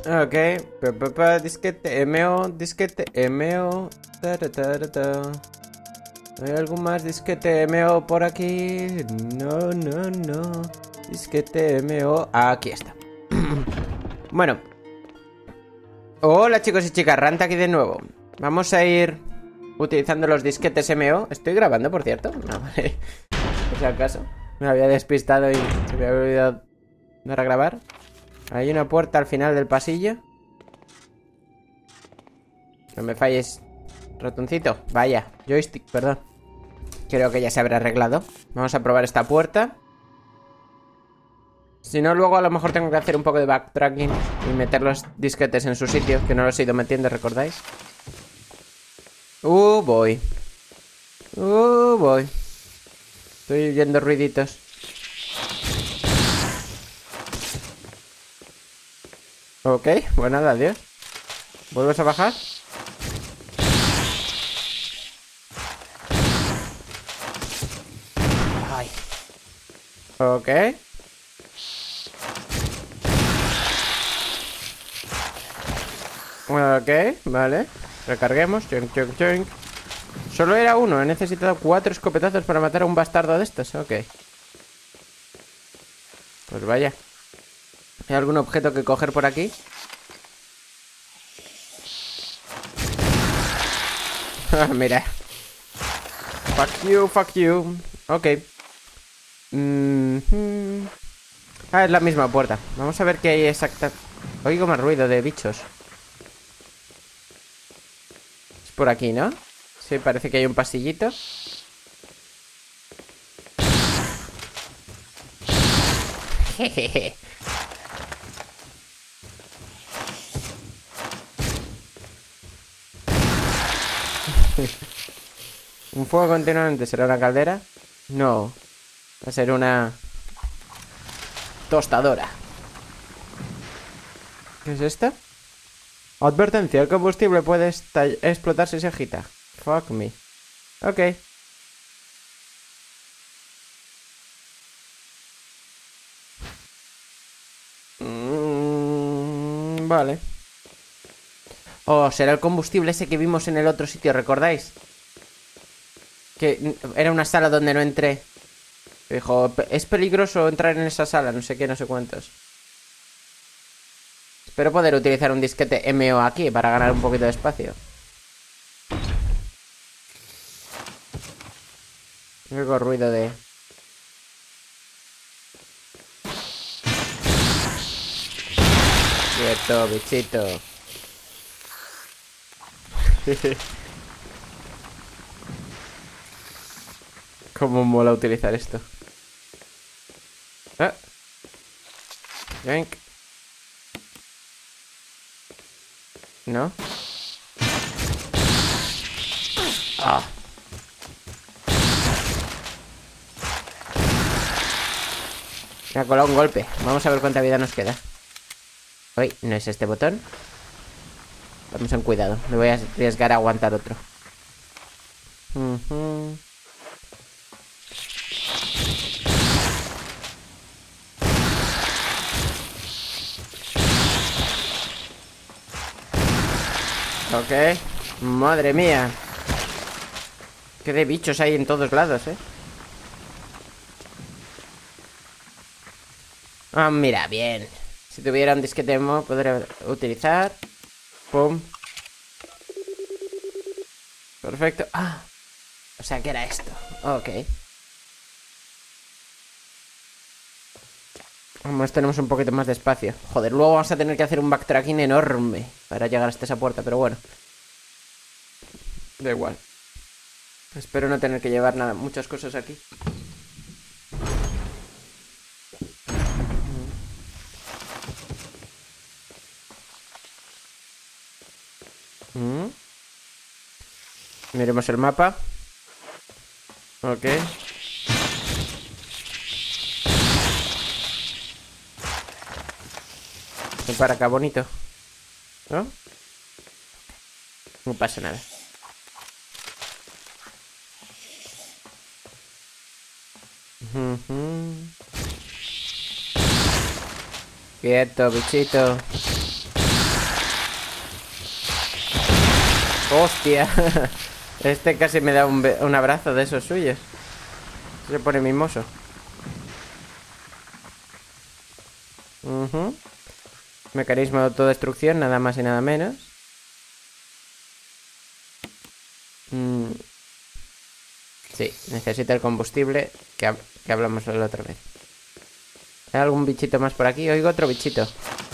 Ok. Disquete MO. Disquete MO. ¿Hay algo más disquete MO por aquí? No, no, no. Disquete MO. Aquí está. Bueno. Hola chicos y chicas, Ranta aquí de nuevo. Vamos a ir utilizando los disquetes MO. Estoy grabando, por cierto. No, vale. Por si acaso. Me había despistado y se me había olvidado dar a grabar. Hay una puerta al final del pasillo. No me falles, ratoncito. Vaya, joystick, perdón. Creo que ya se habrá arreglado. Vamos a probar esta puerta. Si no, luego a lo mejor tengo que hacer un poco de backtracking y meter los disquetes en su sitio, que no los he ido metiendo, ¿recordáis? Voy. Voy. Estoy oyendo ruiditos. Ok, pues nada, adiós. ¿Vuelves a bajar? Ay. Ok. Ok, vale. Recarguemos. Chunk, chunk, chunk. Solo era uno. He necesitado 4 escopetazos para matar a un bastardo de estos. Ok. Pues vaya. ¿Hay algún objeto que coger por aquí? Mira. Fuck you, fuck you. Ok. Ah, es la misma puerta. Vamos a ver qué hay exacta. Oigo más ruido de bichos. Es por aquí, ¿no? Sí, parece que hay un pasillito. Jejeje. ¿Un fuego continuamente será una caldera? No. Va a ser una tostadora. ¿Qué es esto? Advertencia, el combustible puede explotar si se agita. Fuck me. Ok. Vale. Oh, será el combustible ese que vimos en el otro sitio, ¿recordáis? Que era una sala donde no entré. Dijo, es peligroso entrar en esa sala, no sé qué, no sé cuántos. Espero poder utilizar un disquete MO aquí para ganar un poquito de espacio. Oigo ruido de... Quieto, bichito. Cómo mola utilizar esto. Ah. Yank. ¿No? Ah. Me ha colado un golpe. Vamos a ver cuánta vida nos queda. Uy, ¿no es este botón? Vamos en cuidado. Me voy a arriesgar a aguantar otro. Ok. Madre mía. Qué de bichos hay en todos lados, Ah, mira, bien. Si tuviera un disquete demo, podría utilizar. Pum. Perfecto. Ah. O sea, que era esto. Ok. Vamos, tenemos un poquito más de espacio. Joder, luego vamos a tener que hacer un backtracking enorme para llegar hasta esa puerta, pero bueno. Da igual. Espero no tener que llevar nada, muchas cosas aquí. Miremos el mapa. Ok. Para acá, bonito. ¿No? No pasa nada. Quieto, bichito. ¡Hostia! Este casi me da un abrazo de esos suyos. Se pone mimoso. Mecanismo de autodestrucción, nada más y nada menos. Sí, necesita el combustible que hablamos la otra vez. ¿Hay algún bichito más por aquí? Oigo otro bichito.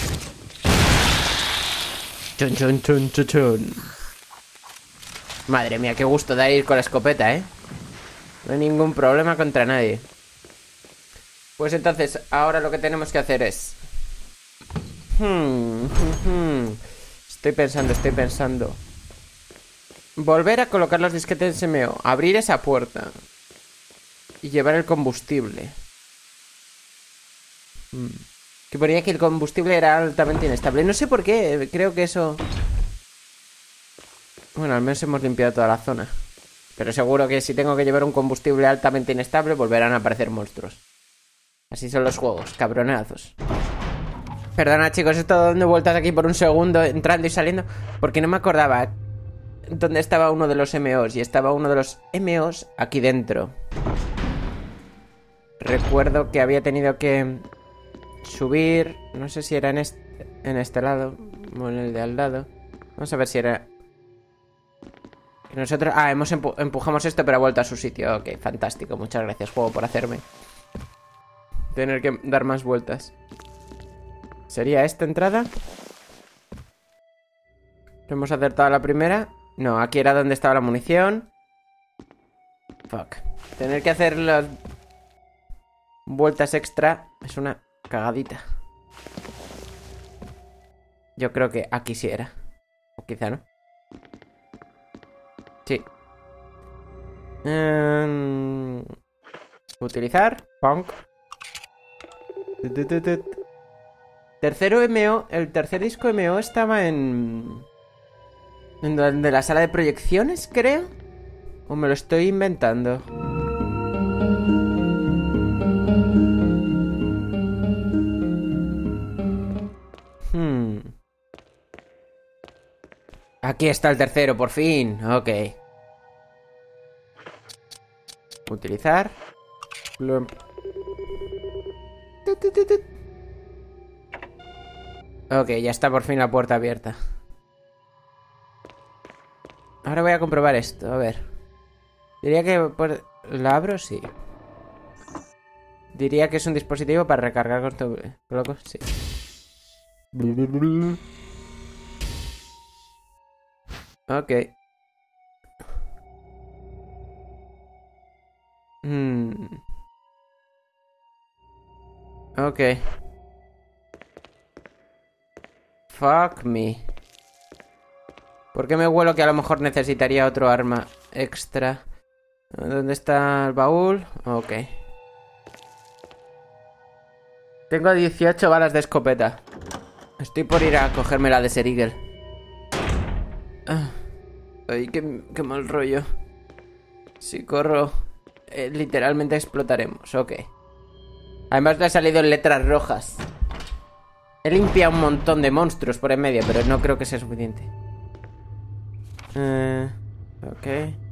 Chun, chun, chun, chun, chun. Madre mía, qué gusto da ir con la escopeta, ¿eh? No hay ningún problema contra nadie. Pues entonces, ahora lo que tenemos que hacer es... Estoy pensando. Volver a colocar los disquetes SMO. Abrir esa puerta. Y llevar el combustible. Que ponía que el combustible era altamente inestable. No sé por qué, creo que eso... Bueno, al menos hemos limpiado toda la zona. Pero seguro que si tengo que llevar un combustible altamente inestable, volverán a aparecer monstruos. Así son los juegos, cabronazos. Perdona, chicos, he estado dando vueltas aquí por un segundo, entrando y saliendo, porque no me acordaba dónde estaba uno de los MOs. Y estaba uno de los MOs aquí dentro. Recuerdo que había tenido que subir... No sé si era en este lado o en el de al lado. Vamos a ver si era... Nosotros... Ah, empujamos esto, pero ha vuelto a su sitio. Ok, fantástico. Muchas gracias, juego, por hacerme tener que dar más vueltas. ¿Sería esta entrada? ¿Hemos acertado la primera? No, aquí era donde estaba la munición. Fuck. Tener que hacer las vueltas extra es una cagadita. Yo creo que aquí sí era. O quizá no. Sí. Utilizar. Punk. Tercero MO. El tercer disco MO estaba en la sala de proyecciones, creo. ¿O me lo estoy inventando? Aquí está el tercero, por fin. Ok. Utilizar. Ok, ya está por fin la puerta abierta. Ahora voy a comprobar esto, a ver. Diría que... ¿La abro? Sí. Diría que es un dispositivo para recargar con tu... ¿Coloco? Sí. Ok. Ok. Fuck me. ¿Por qué me huelo que a lo mejor necesitaría otro arma extra? ¿Dónde está el baúl? Ok. Tengo 18 balas de escopeta. Estoy por ir a cogerme la de Serigel. Ay, qué mal rollo. Si corro, literalmente explotaremos. Ok. Además le ha salido en letras rojas. He limpiado un montón de monstruos por en medio, pero no creo que sea suficiente. Ok.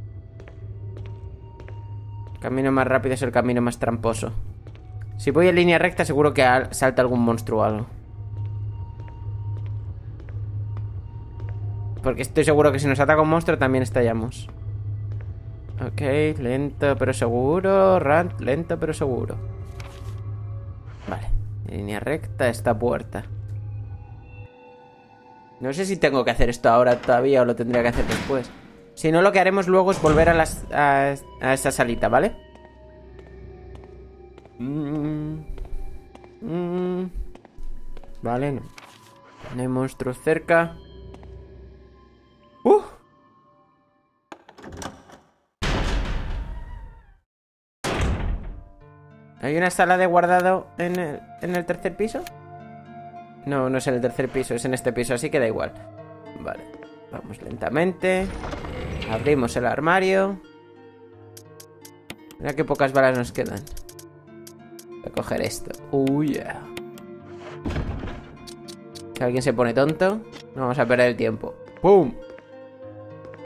El camino más rápido es el camino más tramposo. Si voy en línea recta, seguro que salta algún monstruo o algo. Porque estoy seguro que si nos ataca un monstruo también estallamos. Ok, lento pero seguro. Lento pero seguro. Vale, en línea recta esta puerta. No sé si tengo que hacer esto ahora todavía o lo tendría que hacer después. Si no, lo que haremos luego es volver a esa salita, ¿vale? Vale, no. No hay monstruos cerca. ¿Hay una sala de guardado en el tercer piso? No, no es en el tercer piso, es en este piso, así que da igual. Vale, vamos lentamente. Abrimos el armario. Mira qué pocas balas nos quedan. Voy a coger esto. Yeah. Si alguien se pone tonto, no vamos a perder el tiempo. ¡Pum!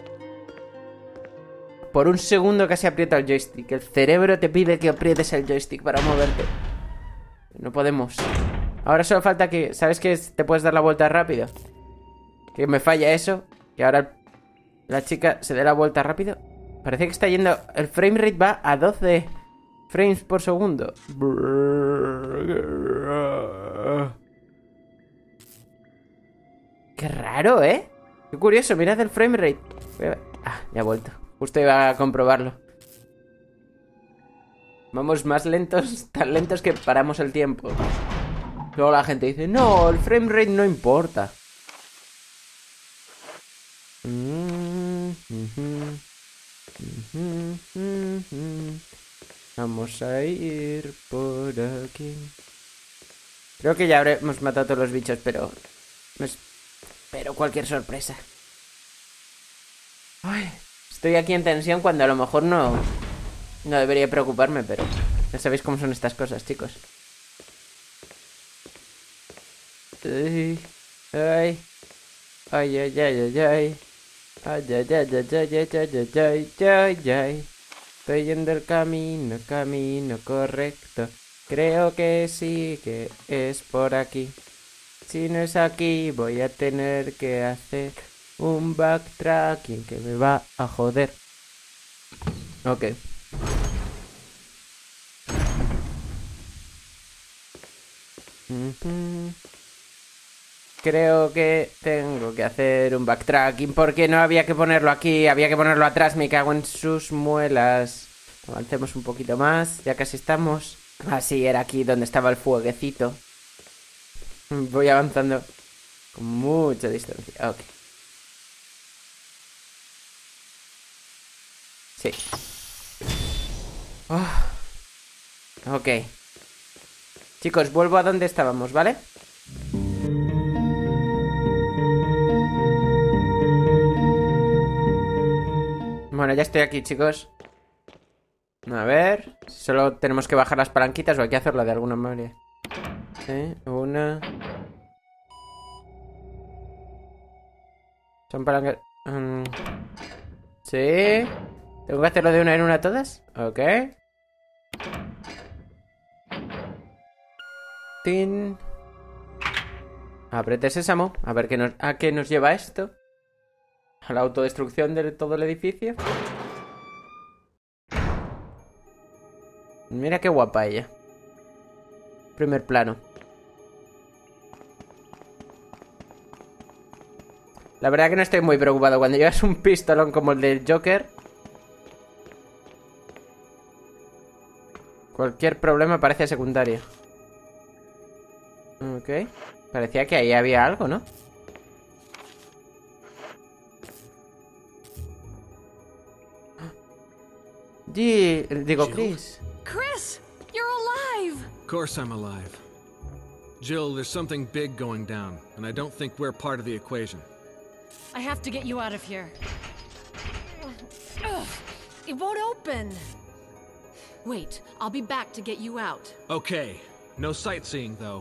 por un segundo casi aprieto el joystick. El cerebro te pide que aprietes el joystick para moverte. No podemos. Ahora solo falta que... ¿Sabes que te puedes dar la vuelta rápido? Que me falla eso. Que ahora la chica se dé la vuelta rápido. Parece que está yendo... El frame rate va a 12 frames por segundo. Qué raro, ¿eh? Qué curioso, mirad el frame rate. Ah, ya ha vuelto. Justo iba a comprobarlo. Vamos más lentos, tan lentos que paramos el tiempo. Luego la gente dice, no, el frame rate no importa. Vamos a ir por aquí. Creo que ya habremos matado a todos los bichos, pero... Pero cualquier sorpresa. Ay, estoy aquí en tensión cuando a lo mejor no debería preocuparme, pero ya sabéis cómo son estas cosas, chicos. Ay, ay, ay, ay, ay, ay. Ay, ay, ay, ay, ay, ay, ay, ay, ay, ay. Estoy yendo el camino correcto. Creo que sí, que es por aquí. Si no es aquí, voy a tener que hacer un backtracking que me va a joder. Ok. Creo que tengo que hacer un backtracking porque no había que ponerlo aquí, había que ponerlo atrás, me cago en sus muelas. Avancemos un poquito más, ya casi estamos. Ah, sí, era aquí donde estaba el fueguecito. Voy avanzando con mucha distancia. Ok. Sí. Oh. Ok. Chicos, vuelvo a donde estábamos, ¿vale? Bueno, ya estoy aquí, chicos. A ver. Solo tenemos que bajar las palanquitas o hay que hacerlo de alguna manera. Una. Son palancas. Sí. ¿Tengo que hacerlo de una en una todas? Ok. Tin. Apriete sésamo. A ver a qué nos lleva esto. A la autodestrucción de todo el edificio. Mira qué guapa ella. Primer plano. La verdad que no estoy muy preocupado. Cuando llevas un pistolón como el del Joker, cualquier problema parece secundario. Ok. Parecía que ahí había algo, ¿no? Digo, Chris. Chris, you're alive! Of course I'm alive. Jill, there's something big going down, and I don't think we're part of the equation. I have to get you out of here. Ugh, it won't open. Wait, I'll be back to get you out. Okay, no sightseeing though.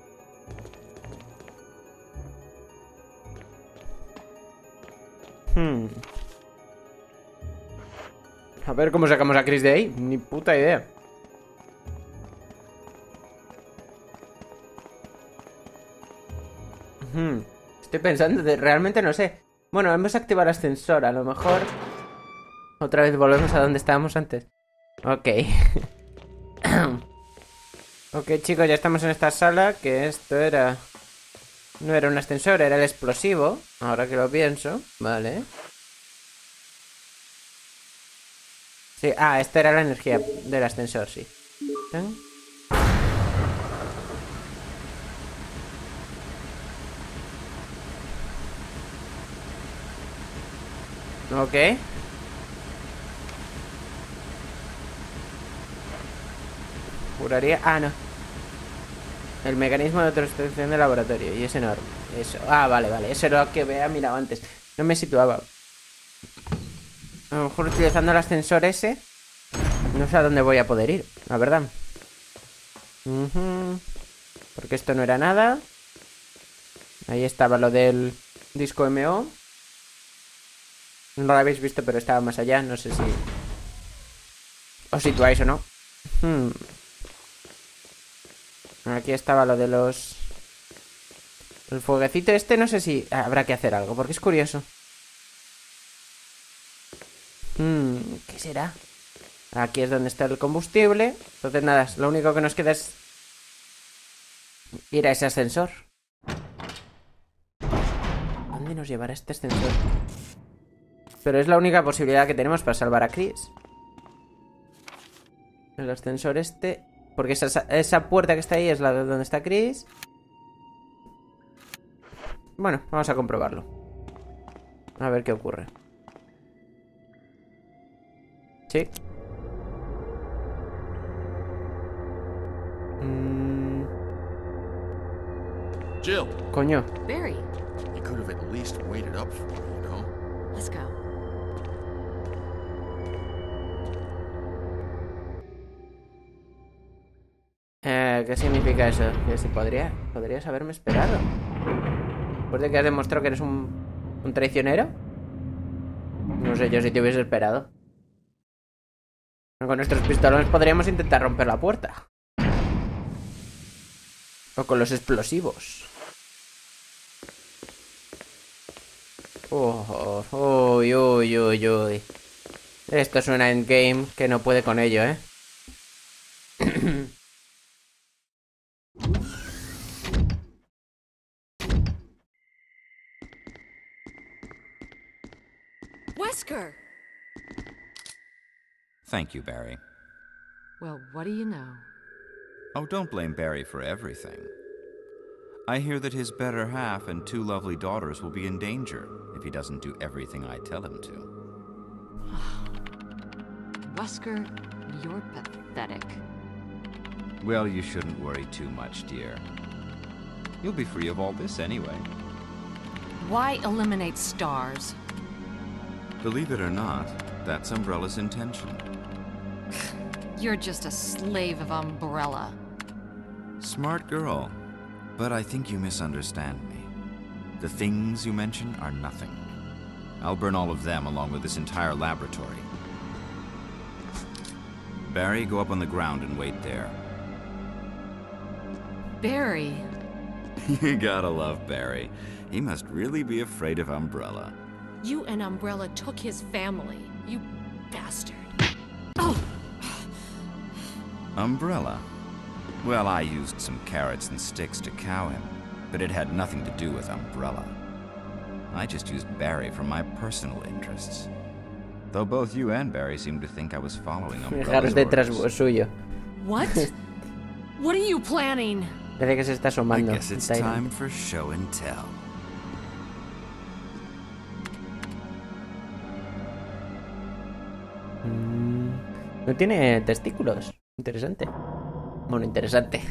A ver cómo sacamos a Chris de ahí. Ni puta idea. Estoy pensando, realmente no sé. Bueno, hemos activado el ascensor. A lo mejor otra vez volvemos a donde estábamos antes. Ok. Ok, chicos, ya estamos en esta sala. Que esto era... No era un ascensor, era el explosivo. Ahora que lo pienso. Vale. Sí, esta era la energía del ascensor, sí. Ok. Juraría... no. El mecanismo de autodestrucción del laboratorio. Y es enorme. Eso. Vale. Eso era lo que había mirado antes. No me situaba. A lo mejor utilizando el ascensor ese, no sé a dónde voy a poder ir, la verdad. Porque esto no era nada. Ahí estaba lo del disco MO. No lo habéis visto, pero estaba más allá. No sé si os situáis o no. Aquí estaba lo de los... El fueguecito este, no sé si habrá que hacer algo, porque es curioso. ¿Qué será? Aquí es donde está el combustible. Entonces nada, lo único que nos queda es ir a ese ascensor. ¿Dónde nos llevará este ascensor? Pero es la única posibilidad que tenemos para salvar a Chris. El ascensor este... Porque esa puerta que está ahí es la de donde está Chris. Bueno, vamos a comprobarlo. A ver qué ocurre. Sí. Jill, Coño. Barry, you could have at least waited up for me, you know? let's go. ¿Qué significa eso? Que si podrías haberme esperado. Después de que has demostrado que eres un traicionero. No sé yo si te hubiese esperado. Con nuestros pistolones podríamos intentar romper la puerta. O con los explosivos. Uy, uy, uy, uy. Esto es una endgame que no puede con ello, ¿eh? Wesker! Thank you, Barry. Well, what do you know? Oh, don't blame Barry for everything. I hear that his better half and 2 lovely daughters will be in danger if he doesn't do everything I tell him to. Wesker, you're pathetic. Well, you shouldn't worry too much, dear. You'll be free of all this anyway. Why eliminate stars? Believe it or not, that's Umbrella's intention. You're just a slave of Umbrella. Smart girl. But I think you misunderstand me. The things you mention are nothing. I'll burn all of them along with this entire laboratory. Barry, go up on the ground and wait there. Barry. You gotta love Barry. He must really be afraid of Umbrella. You and Umbrella took his family. You bastard. Oh! Umbrella? Well, I used some carrots and sticks to cow him, but it had nothing to do with Umbrella. I just used Barry for my personal interests. Though both you and Barry seem to think I was following Umbrella's Dejaros detrás orders. suyo. What? What are you planning? Parece que se está I asomando. guess it's Tyron. time for show and tell. No tiene testículos. Interesante. Bueno, interesante.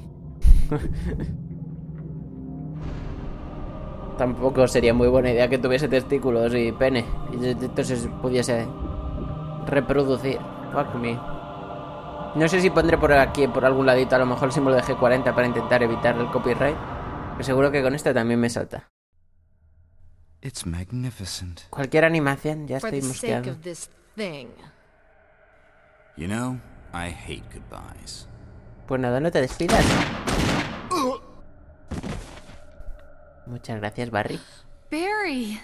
Tampoco sería muy buena idea que tuviese testículos y pene. Y entonces pudiese reproducir. Fuck me. No sé si pondré por aquí, por algún ladito, a lo mejor el símbolo de G40 para intentar evitar el copyright. Pero seguro que con esto también me salta. It's magnificent. Cualquier animación, ya For estoy the sake mosqueado. of this thing. You know, I hate goodbyes. Pues nada, no te despidas. Muchas gracias, Barry. Barry!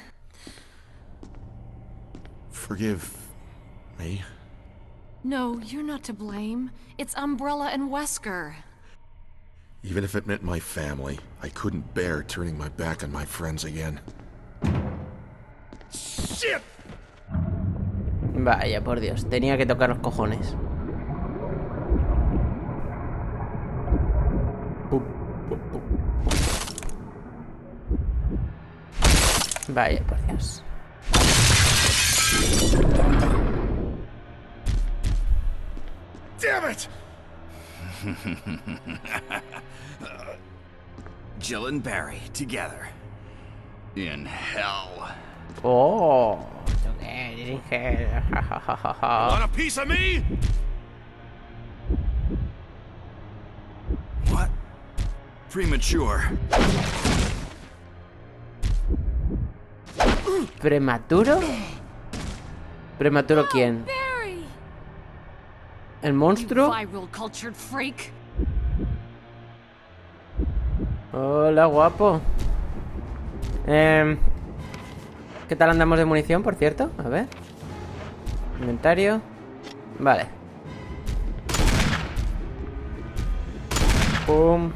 Forgive me. No, you're not to blame. It's Umbrella and Wesker. Even if it meant my family, I couldn't bear turning my back on my friends again. Shit! Vaya, por Dios, tenía que tocar los cojones. Vaya, por Dios. Damn it! Jill and Barry together. In hell. Oh. Want a piece of me? What? Premature. ¿Prematuro? ¿Prematuro quién? Barry! ¿El monstruo? Viral cultured freak. Hola, guapo. ¿Qué tal andamos de munición, por cierto? A ver. Inventario. Vale. Pum.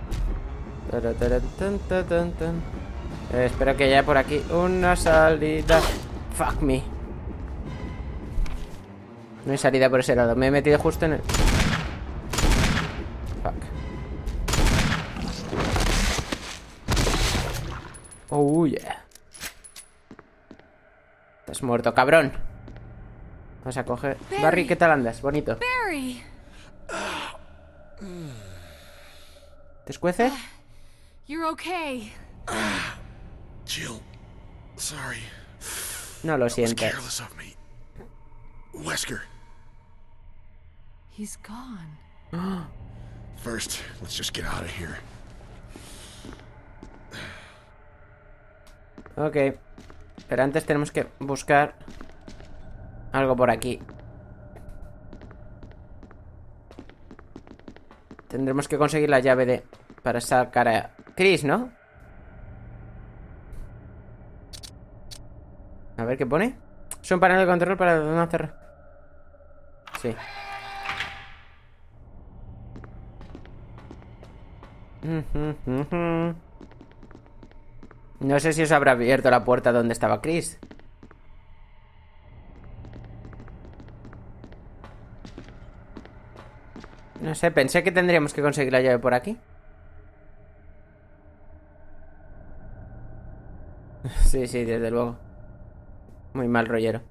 Espero que haya por aquí una salida. Fuck me. No hay salida por ese lado. Me he metido justo en el... Fuck. Oh, yeah. Estás muerto, cabrón. Vamos a coger... Barry, ¿qué tal andas? Bonito. Barry! ¿Te escuece? You're okay. Jill, sorry. No lo That was sientes. careless of me. Wesker, He's gone. first, let's just get out of here. Ok. Pero antes tenemos que buscar algo por aquí. Tendremos que conseguir la llave de... para sacar a Chris, ¿no? A ver qué pone. Es un panel de control para no hacer... Sí. No sé si os habrá abierto la puerta donde estaba Chris. No sé, pensé que tendríamos que conseguir la llave por aquí. Sí, sí, desde luego. Muy mal rollero.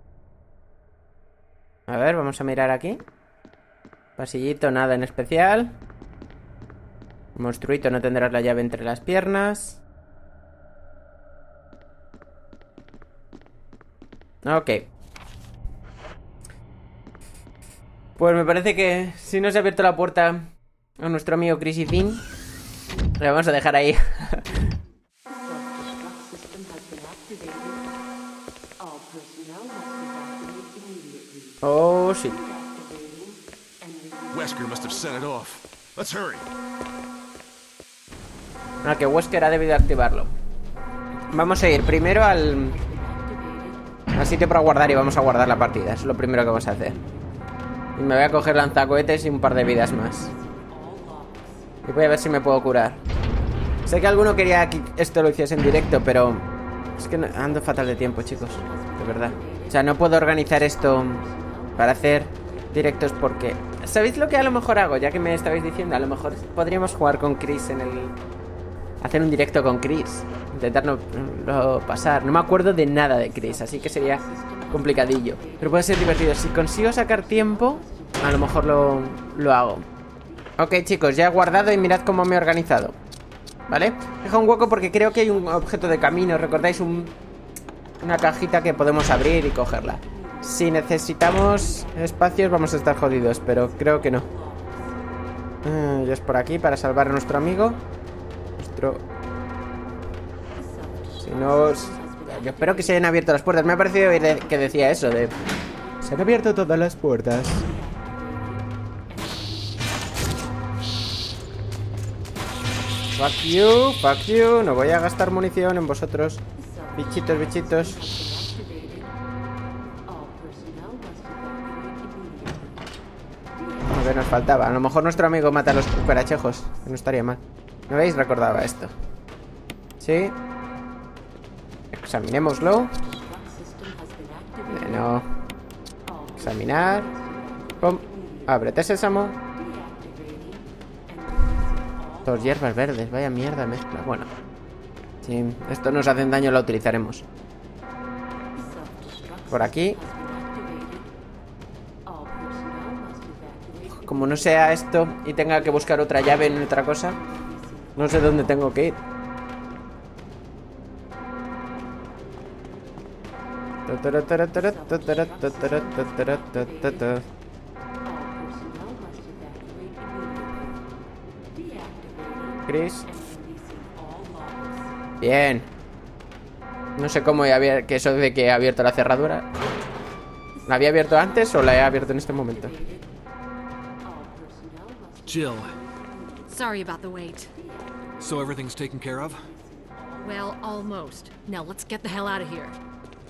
A ver, vamos a mirar aquí. Pasillito, nada en especial. Monstruito, no tendrás la llave entre las piernas. Ok. Pues me parece que si no se ha abierto la puerta a nuestro amigo Chris y Finn, le vamos a dejar ahí. Oh, sí. Wesker must have set it off. Let's hurry. Ah, que Wesker ha debido activarlo. Vamos a ir primero al sitio para guardar y vamos a guardar la partida. Es lo primero que vamos a hacer. Y me voy a coger lanzacohetes y un par de vidas más. Y voy a ver si me puedo curar. Sé que alguno quería que esto lo hiciese en directo, pero es que ando fatal de tiempo, chicos. De verdad. O sea, no puedo organizar esto para hacer directos porque... ¿Sabéis lo que a lo mejor hago? Ya que me estabais diciendo, a lo mejor podríamos jugar con Chris en el... Hacer un directo con Chris. Intentarlo pasar. No me acuerdo de nada de Chris, así que sería complicadillo. Pero puede ser divertido. Si consigo sacar tiempo, a lo mejor lo hago. Ok, chicos, ya he guardado y mirad cómo me he organizado. ¿Vale? Dejo un hueco porque creo que hay un objeto de camino. ¿Recordáis? Una cajita que podemos abrir y cogerla. Si necesitamos espacios vamos a estar jodidos, pero creo que no. Ya es por aquí para salvar a nuestro amigo. Si no... Yo espero que se hayan abierto las puertas. Me ha parecido que decía eso de... Se han abierto todas las puertas. Fuck you. No voy a gastar munición en vosotros. Bichitos, bichitos. A ver, nos faltaba. A lo mejor nuestro amigo mata a los cucarachejos. No estaría mal. ¿No veis? Recordaba esto. Sí. Examinémoslo. No. Examinar. Pum. Ábrete, sésamo. Dos hierbas verdes. Vaya mierda mezcla. Bueno. Si esto nos hace daño, lo utilizaremos. Por aquí. Como no sea esto y tenga que buscar otra llave en otra cosa, no sé dónde tengo que ir. Chris. Bien. No sé cómo que eso de que he abierto la cerradura. ¿La había abierto antes o la he abierto en este momento? Jill, Sorry about the wait. so everything's taken care of? Well, almost. Now let's get the hell out of here.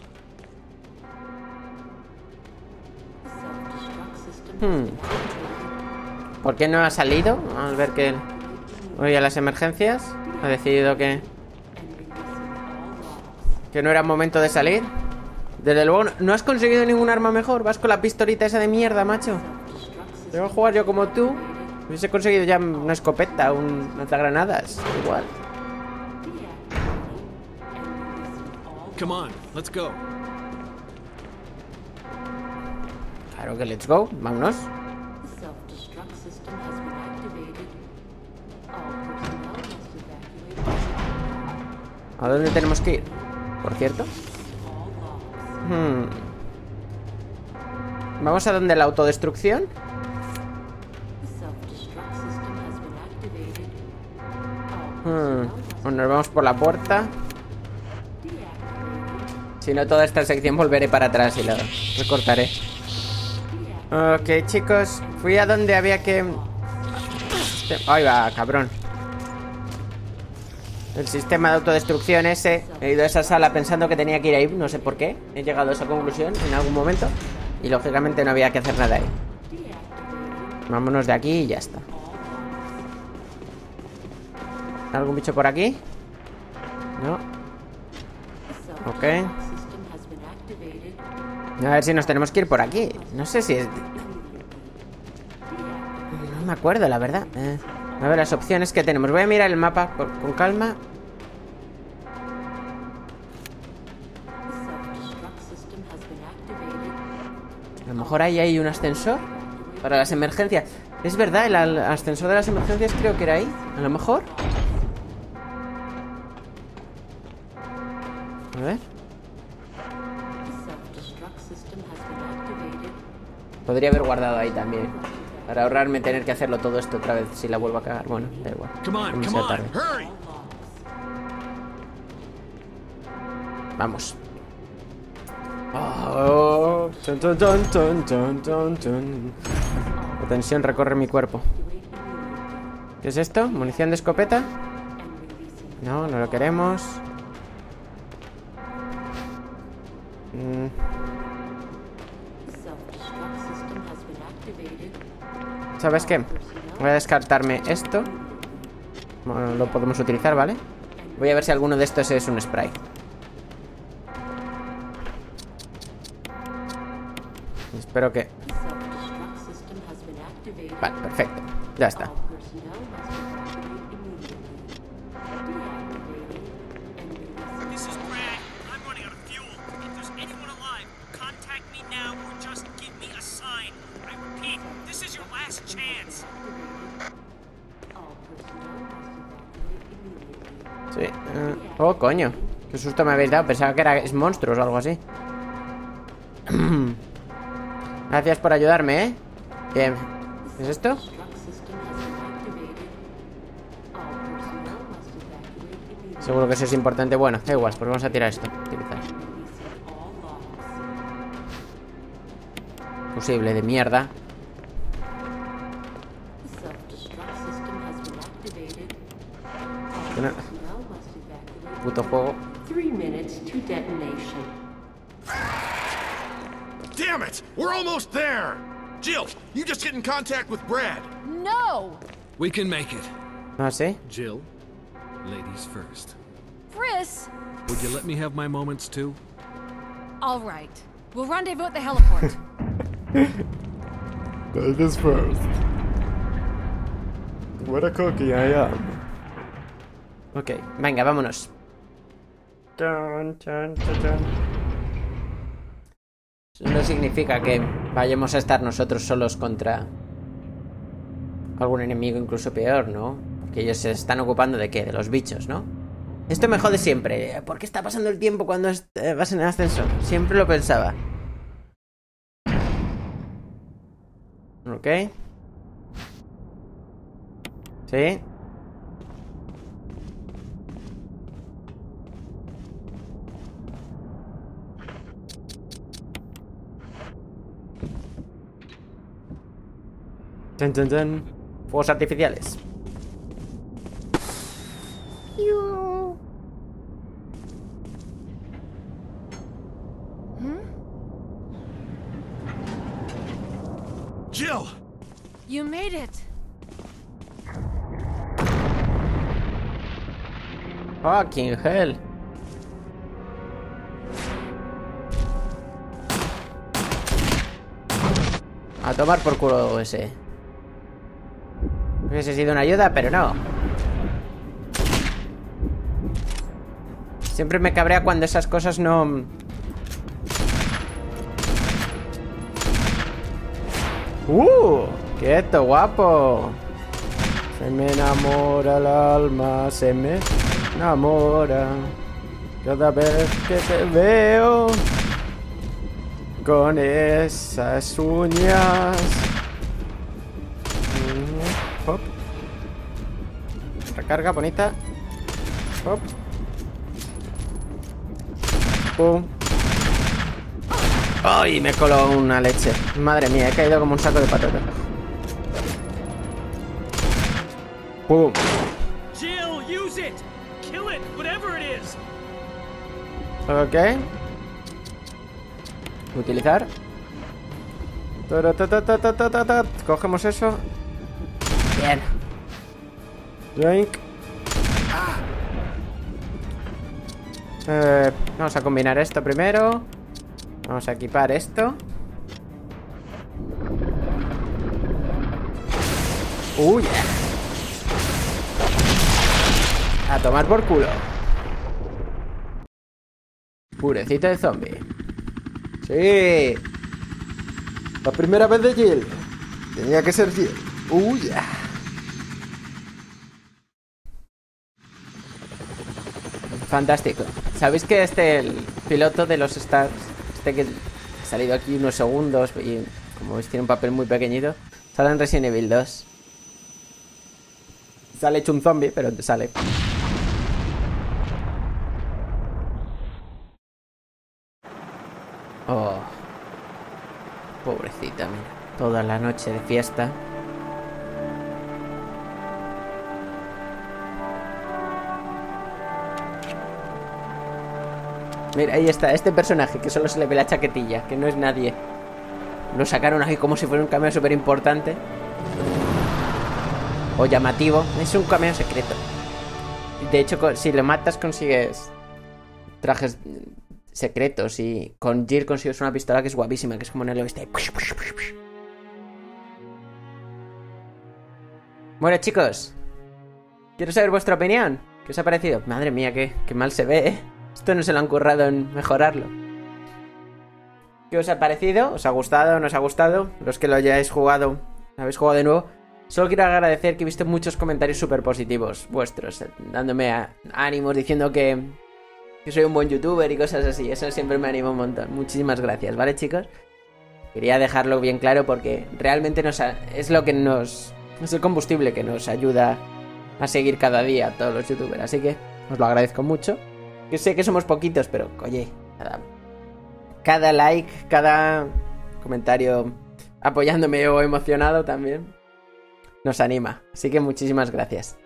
¿Por qué no ha salido? Al ver que oye las emergencias, ha decidido que no era momento de salir. Desde luego, no has conseguido ningún arma mejor. Vas con la pistolita esa de mierda, macho. Tengo que jugar yo como tú. Hubiese conseguido ya una escopeta, un lanzagranadas. Igual. Come on, let's go. Claro que let's go. Vámonos. ¿A dónde tenemos que ir? Por cierto. Vamos a donde la autodestrucción. O nos vamos por la puerta. Si no, toda esta sección volveré para atrás y la recortaré. Ok, chicos. Fui a donde había que... Ahí va, cabrón. El sistema de autodestrucción ese. He ido a esa sala pensando que tenía que ir ahí. No sé por qué. He llegado a esa conclusión en algún momento. Y lógicamente no había que hacer nada ahí. Vámonos de aquí y ya está. ¿Algún bicho por aquí? No. Ok. A ver si nos tenemos que ir por aquí. No sé si es... No me acuerdo, la verdad. A ver, las opciones que tenemos. Voy a mirar el mapa con calma. A lo mejor ahí hay un ascensor para las emergencias. Es verdad, el ascensor de las emergencias creo que era ahí. A lo mejor. A ver. Podría haber guardado ahí también, para ahorrarme tener que hacerlo todo esto otra vez si la vuelvo a cagar. Bueno, da igual. Demasiado tarde. Vamos. Oh, chon, chon, chon, chon, chon, chon, chon. La tensión recorre mi cuerpo. ¿Qué es esto? ¿Munición de escopeta? No, no lo queremos. ¿Sabes qué? Voy a descartarme esto. Bueno, lo podemos utilizar, ¿vale? Voy a ver si alguno de estos es un spray. Espero que... Vale, perfecto. Ya está. Sí. Oh, coño. Qué susto me habéis dado. Pensaba que era monstruos o algo así. Gracias por ayudarme, ¿eh? Bien. ¿Qué es esto? Seguro que eso es importante. Bueno, da igual, pues vamos a tirar esto. Utilizar. Fusible de mierda. Puto juego. 3 minutes to detonation. Damn it! We're almost there! Jill, you just get in contact with Brad. No! We can make it. Ah, ¿sí? Jill, ladies first. Chris! Would you let me have my moments too? All right. We'll rendezvous at the heliport. Ladies first. What a cookie I am. Ok, venga, vámonos. Eso no significa que vayamos a estar nosotros solos contra algún enemigo incluso peor, ¿no? Porque ellos se están ocupando de ¿qué? De los bichos, ¿no? Esto me jode siempre. ¿Por qué está pasando el tiempo cuando vas en el ascensor? Siempre lo pensaba. Ok. Sí. Chan, chan, chan. Fuegos artificiales. Jill! You made it. Fucking hell. A tomar por culo ese. Hubiese sido una ayuda, pero no. Siempre me cabrea cuando esas cosas no... ¡Quieto, guapo! Se me enamora el alma, se me enamora cada vez que te veo con esas uñas. Hop. Recarga, bonita. Hop. Pum. ¡Ay! Me coló una leche. Madre mía, he caído como un saco de patatas. ¡Pum! Jill, use it. Kill it, whatever it is. Ok. Utilizar. Cogemos eso. Bien. Drink. Vamos a combinar esto primero. Vamos a equipar esto. Yeah. A tomar por culo. Purecito de zombie. Sí. La primera vez de Jill. Tenía que ser Jill. Yeah. Fantástico. ¿Sabéis que el piloto de los Stars, que ha salido aquí unos segundos y como veis tiene un papel muy pequeñito, sale en Resident Evil 2? Sale hecho un zombie, pero te sale. Oh. Pobrecita, mira. Toda la noche de fiesta. Mira, ahí está, este personaje que solo se le ve la chaquetilla, que no es nadie. Lo sacaron aquí como si fuera un cameo súper importante. O llamativo. Es un cameo secreto. De hecho, si lo matas consigues trajes secretos. Y con Jill consigues una pistola que es guapísima, que es como en el oeste. Bueno, chicos, quiero saber vuestra opinión. ¿Qué os ha parecido? Madre mía, qué mal se ve, ¿eh? Esto no se lo han currado en mejorarlo. ¿Qué os ha parecido? ¿Os ha gustado? ¿No os ha gustado? Los que lo hayáis jugado, ¿lo habéis jugado de nuevo? Solo quiero agradecer que he visto muchos comentarios súper positivos vuestros, dándome ánimos, diciendo que soy un buen youtuber y cosas así. Eso siempre me anima un montón. Muchísimas gracias, ¿vale, chicos? Quería dejarlo bien claro porque realmente es lo que es el combustible que nos ayuda a seguir cada día a todos los youtubers. Así que os lo agradezco mucho. Yo sé que somos poquitos, pero oye, cada like, cada comentario apoyándome o emocionado también nos anima. Así que muchísimas gracias.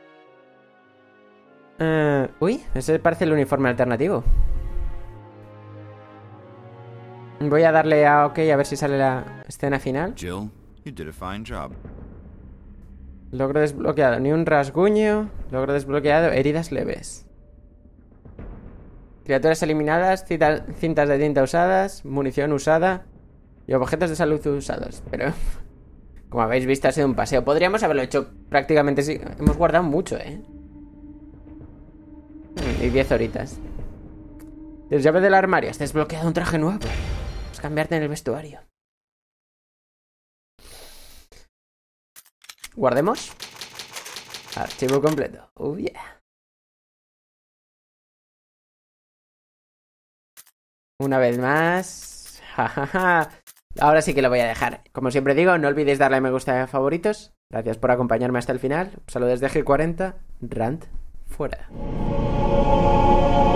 Uy, ese parece el uniforme alternativo. Voy a darle a OK a ver si sale la escena final. Jill, you did a fine job. Logro desbloqueado, ni un rasguño. Logro desbloqueado, heridas leves. Criaturas eliminadas, cintas de tinta usadas, munición usada y objetos de salud usados. Pero, como habéis visto, ha sido un paseo. Podríamos haberlo hecho prácticamente sí. Hemos guardado mucho, Y 10 horitas. Llave del armario. Has desbloqueado un traje nuevo. Puedes cambiarte en el vestuario. Guardemos. Archivo completo. Yeah. Una vez más. Ahora sí que lo voy a dejar. Como siempre digo, no olvidéis darle a me gusta y a favoritos. Gracias por acompañarme hasta el final. Saludos desde G40. Rant fuera.